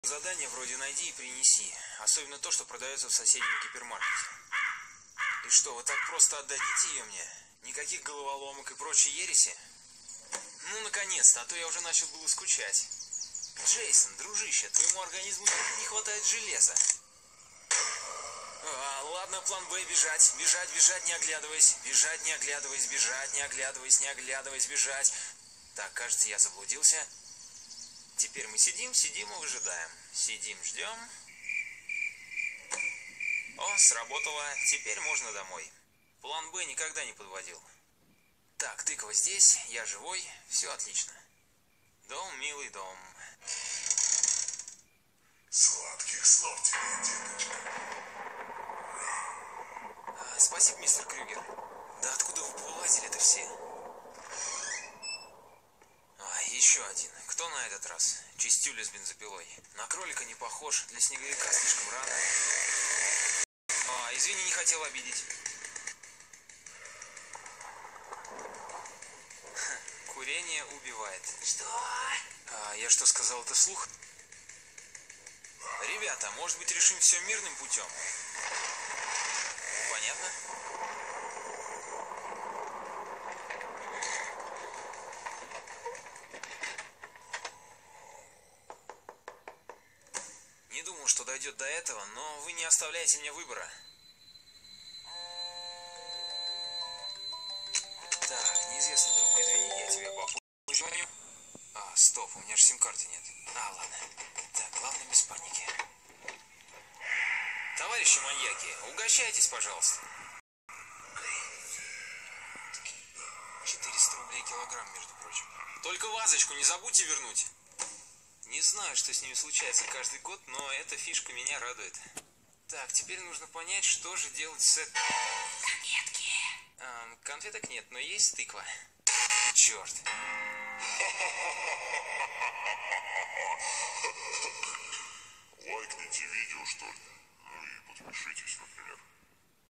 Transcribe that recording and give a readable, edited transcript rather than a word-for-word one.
Задание вроде найди и принеси. Особенно то, что продается в соседнем гипермаркете. И что, вы так просто отдадите ее мне? Никаких головоломок и прочей ереси? Ну, наконец-то, а то я уже начал было скучать. Джейсон, дружище, твоему организму не хватает железа. Ладно, план Б, бежать. Бежать, бежать, не оглядываясь. Бежать, не оглядываясь, бежать, не оглядываясь, не оглядываясь, бежать. Так, кажется, я заблудился. Теперь мы сидим и выжидаем. Сидим, ждем. О, сработало. Теперь можно домой. План Б никогда не подводил. Так, тыква здесь, я живой, все отлично. Дом, милый дом. Сладких снов тебе, деточка. Спасибо, мистер Крюгер. Да откуда вы повылазили-то все? Еще один. Кто на этот раз? Чистюля с бензопилой. На кролика не похож, для снеговика слишком рано. Извини, не хотел обидеть. Курение убивает. Что? Я что сказал, это слух? Ребята, может быть, решим все мирным путем? Понятно? Не думал, что дойдет до этого, но вы не оставляете мне выбора. Так, неизвестный друг, извини, я тебе попозже звоню. Стоп, у меня же сим-карты нет. Ладно. Так, главное без паники. Товарищи маньяки, угощайтесь, пожалуйста. 400 рублей килограмм, между прочим. Только вазочку не забудьте вернуть. Не знаю, что с ними случается каждый год, но эта фишка меня радует. Так, теперь нужно понять, что же делать с... Конфетки. Конфеток нет, но есть тыква. Черт. Лайкните видео, что ли? Ну и подпишитесь, например.